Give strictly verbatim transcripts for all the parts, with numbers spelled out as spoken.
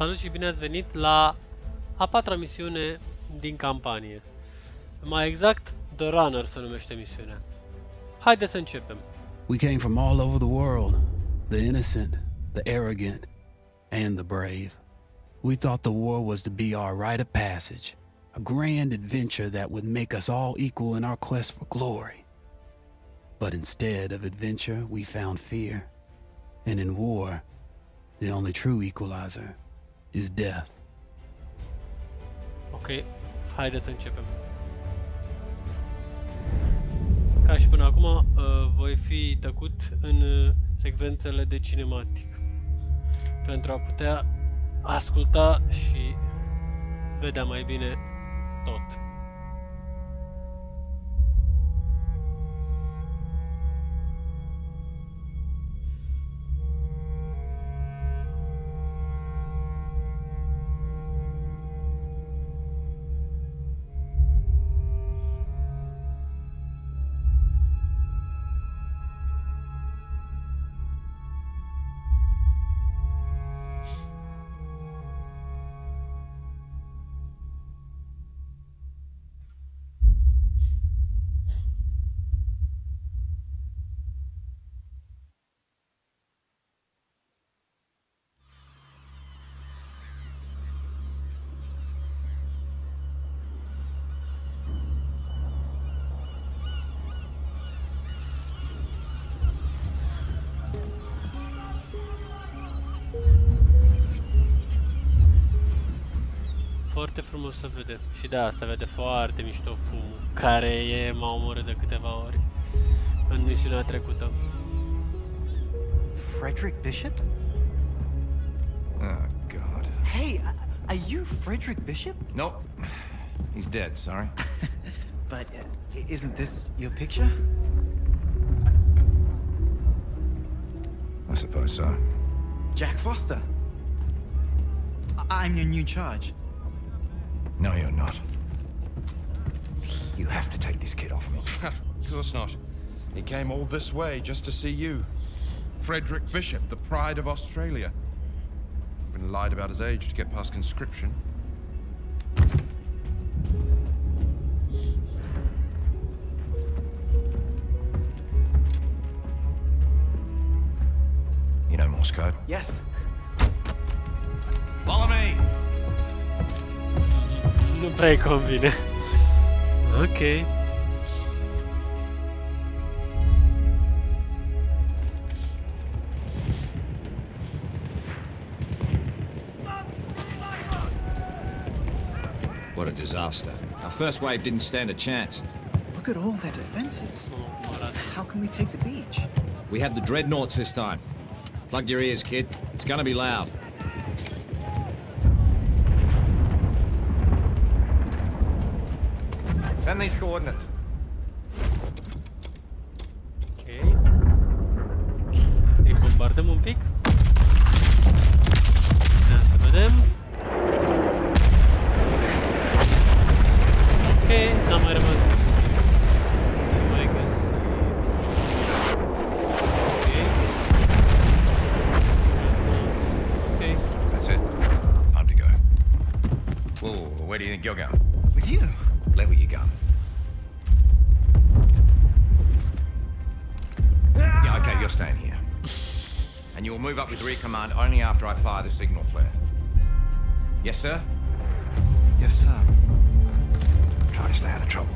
Salut și bine ați venit la a patra misiune din campanie. Mai exact, The Runner se numește misiunea. Haideți să începem. We came from all over the world, the innocent, the arrogant, and the brave. We thought the war was to be our rite of passage, a grand adventure that would make us all equal in our quest for glory. But instead of adventure, we found fear. And in war, the only true equalizer is death. Ok, haideți să începem. Ca și până acum, uh, voi fi tăcut în uh, secvențele de cinematic pentru a putea asculta și vedea mai bine tot. Foarte frumos să vede. Și da, se vede foarte mișto fumul, care e m-a omorât de câteva ori în misiunea trecută. Frederick Bishop? Oh, God. Hey, are you Frederick Bishop? Nope. He's dead, sorry. But uh, isn't this your picture? I suppose so. Jack Foster. I I'm your new charge. No, you're not. You have to take this kid off me. Of course not. He came all this way just to see you. Frederick Bishop, the pride of Australia. Been lied about his age to get past conscription. You know Morse code? Yes. Follow me! Nu prea-i convine. Ok. What a disaster. Our first wave didn't stand a chance. Look at all their defenses. How can we take the beach? We have the dreadnoughts this time. Plug your ears, kid. It's gonna be loud. Send these coordinates. Ok. Îi bombardăm un pic. Ia să vedem. Ok, n-am mai rămas. Ce mai găsi? Ok. Ok. That's it. Time to go. Whoa, where do you think you're going? With you? Level your gun. Yeah, okay, you're staying here. And you'll move up with rear command only after I fire the signal flare. Yes, sir? Yes, sir. Try to stay out of trouble.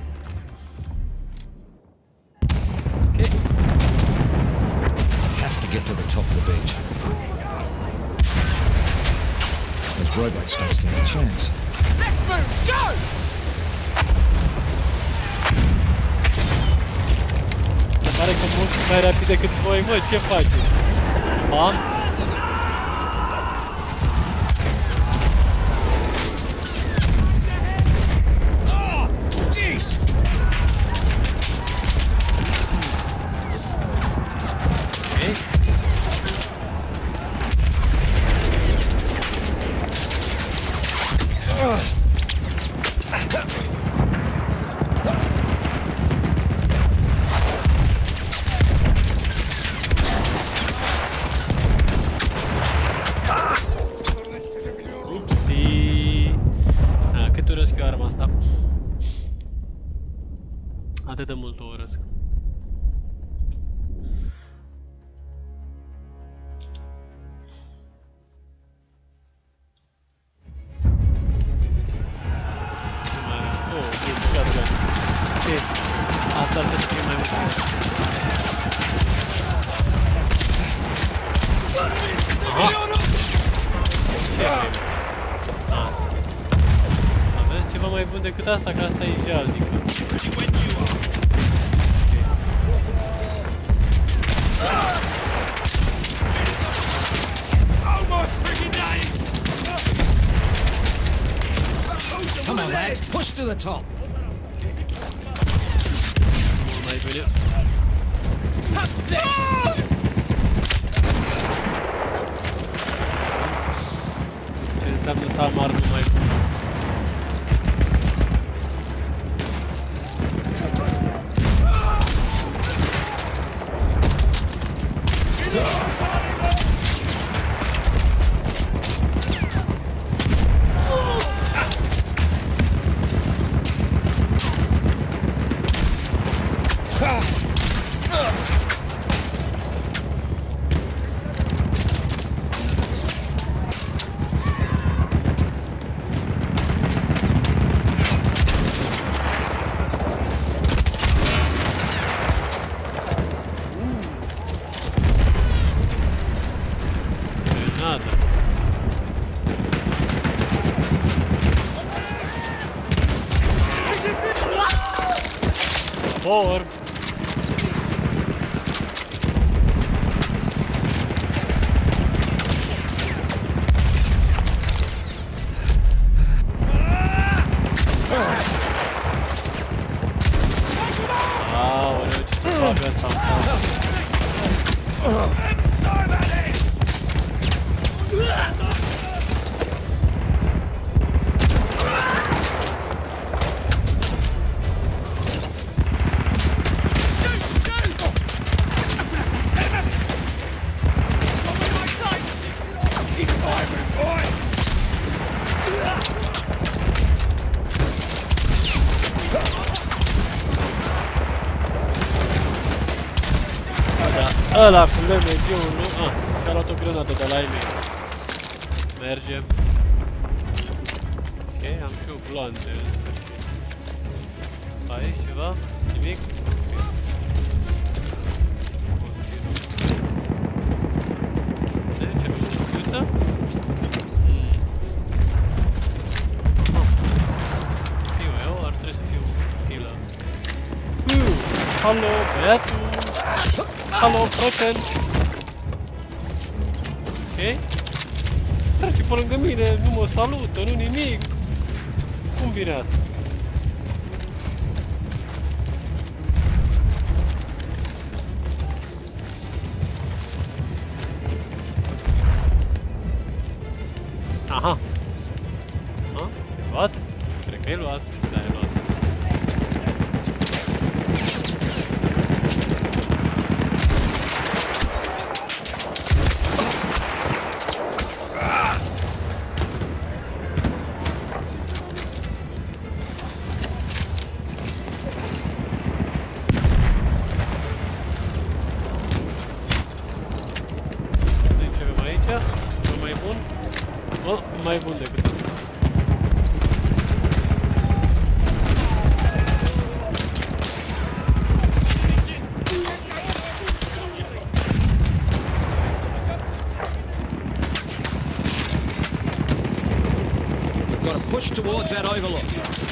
Ok. Have to get to the top of the beach. Those rowboats don't stand a chance. Let's move! Go! Se pare că mult mai rapid decât voi, mă, ce faceți? Bam! Jeez! Ok. Atât de mult o urăsc. Oh, bun, shotgun. Ok. Asta ar trebui să fie mai util. Aha! Ce vrei? Ah. Aveți ceva mai bun decât asta, că asta e jalnică. Come on, lads, push to the top. Mult mai bine. Ce înseamnă să am armă mai bună? Orb. Aoleu, ce se bagă asta în față. Ăla cu lemegionul, ah, și-a luat o grenadă de la ei mei. Merge. Ok, am și o gloanțe în sfârșit. Aici ceva? Nimic? Ok. Continuu. De ce mi-e o scuță? Mm. Aha. Fiu eu, ar trebui să fiu utilă. Uh, Halo, băiatul! Halo, prieten! Ok? Trece pe lângă mine, nu mă salută, nu nimic! Cum vine asta? Aha! Ha? E luat? Cred că e luat. Da, e luat. Mai bun decât asta. We've got to push towards that overlook.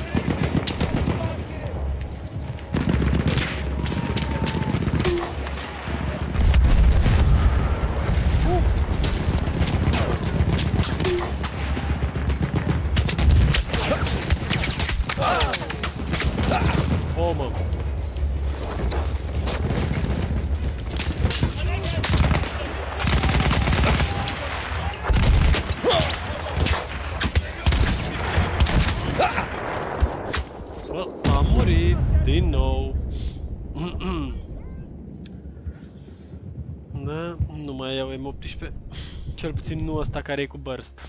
Cel puțin nu ăsta care e cu burst.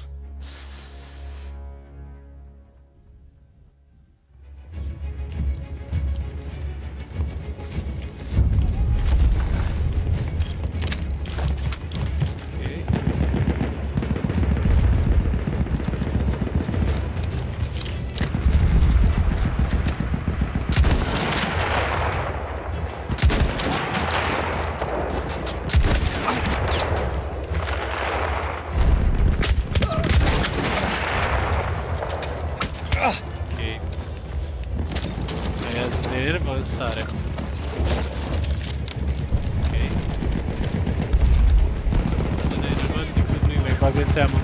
bag în seamă.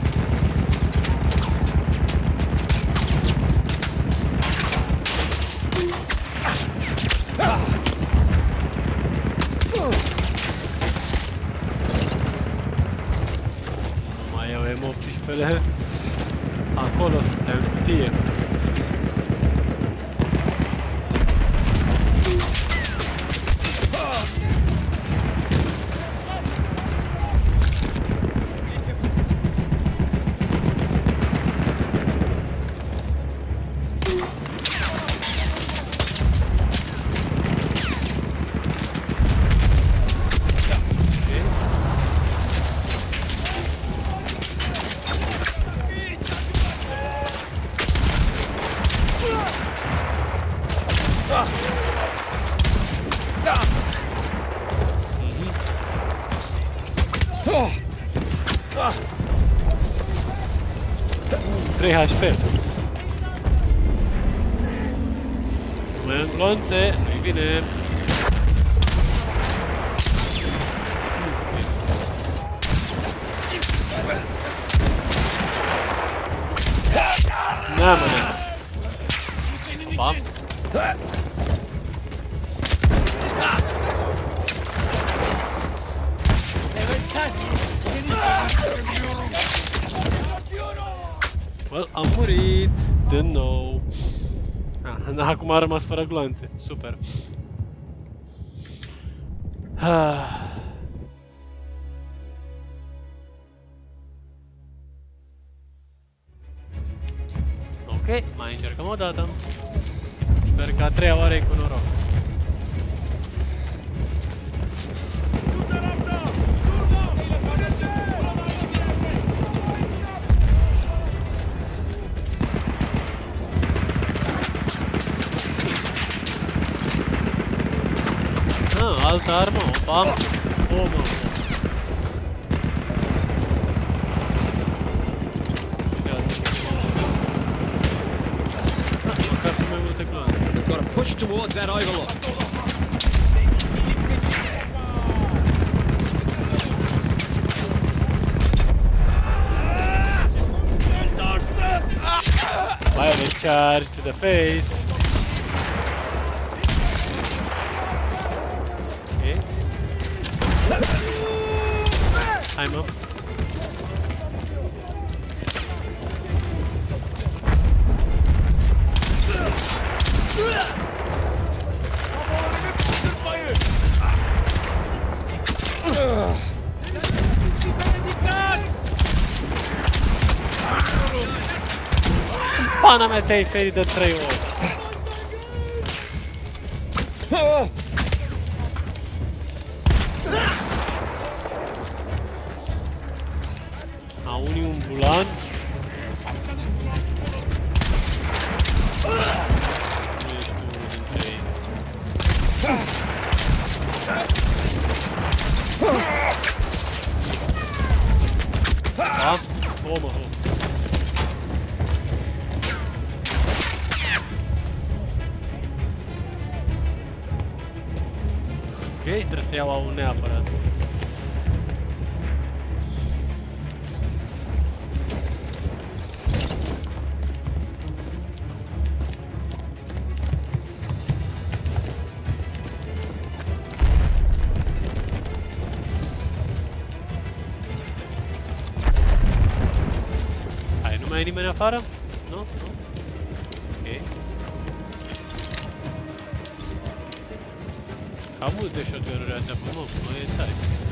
Nu mai iau M optsprezece. Acolo să stea în cutie. trei H P. Nu mai am glonțe, nu-i bine. Na, mă, na. Bam. Well, am murit din nou. Ah, acum am rămas fără gloanțe. Super. Ah. Ok, mai încercăm o dată. Sper că a treia oară e cu noroc. Ah, altă armă, opa. O, mă. Got to push towards that overlook. Violent charge to the face. Okay. Hai, mă. Pana mea, te-ai ferit de trei ori. A unii un bulan. Nu ești unul dintre ei. Da? O, mă, o. Ok, trebuie să iau A-ul neapărat. Hai, nu mai e nimeni afară? Nu? Nu? Ok. Cam multe shotgun-uri astea pe mă, mă e tare.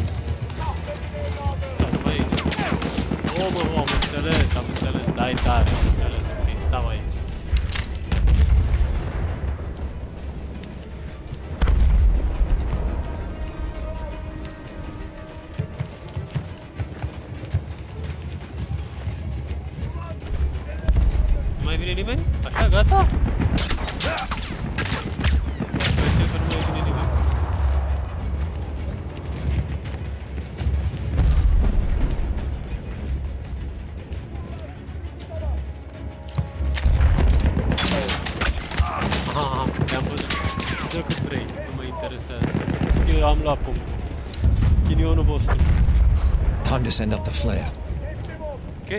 Stau aici. O, mă, mă, am înțeles, am înțeles. Dai tare, am înțeles. Ok, stau aici. Nu mai vine nimeni? Așa, gata? Știu că nu mai vine nimeni. Te-am văzut. Dă cât vrei, nu mă interesează. Eu am luat punctul. Ghinionul vostru. Time to send up the flare. Ok.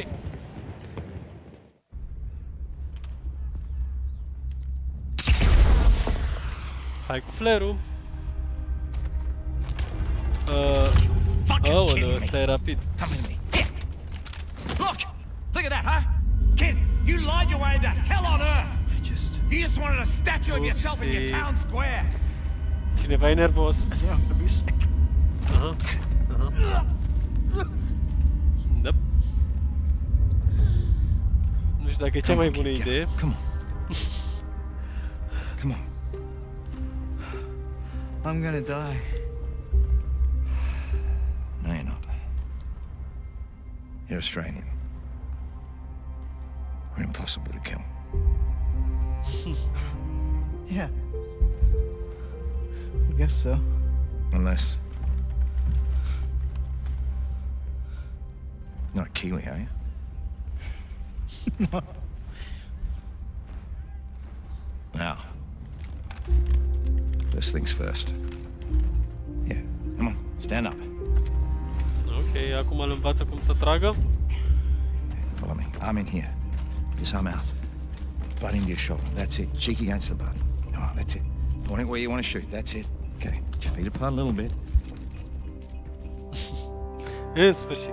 Hai cu flare-ul. Uh, Aoleu, ăsta e rapid. Come with me. Here. Look! Look at that, huh? Kid, you lied your way into hell on earth! I just... You just wanted a statue of yourself in your Oopsie. town square! Cineva e nervos. I think I'm gonna be sick. Aha, aha. Da. Nu știu dacă e cea mai bună idee. Come on. Come on. I'm gonna die. No, you're not. You're Australian. We're impossible to kill. Yeah. I guess so. Unless... You're not a Kiwi, are you? No. Now, first things first. Yeah, come on, stand up. Ok, acum îl învață cum să tragă. Follow me. I'm in here. Just arm out. Butt into your shoulder. That's it. Cheek against the butt. Come on, that's it. Point it where you want to shoot. That's it. Okay. Put your feet apart a little bit. În sfârșit.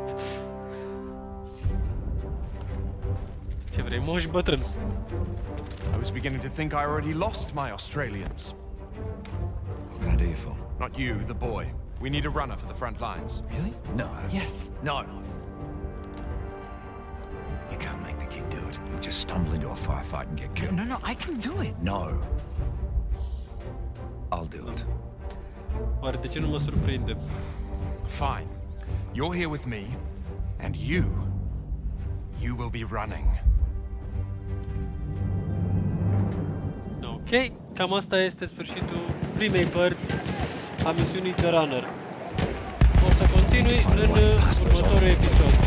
Ce vrei, moși bătrân? I was beginning to think I already lost my Australians. What can I do you for? Not you, the boy. We need a runner for the front lines. Really? No. Yes. No. You can't make the kid do it. He'll just stumble into a firefight and get No, killed. no, no, I can do it. No. I'll do it. Oare de ce nu mă surprinde? Fine. You're here with me, and you... You will be running. Ok, cam asta este sfârșitul primei părți a misiunii The Runner. O să continui în următorul episod.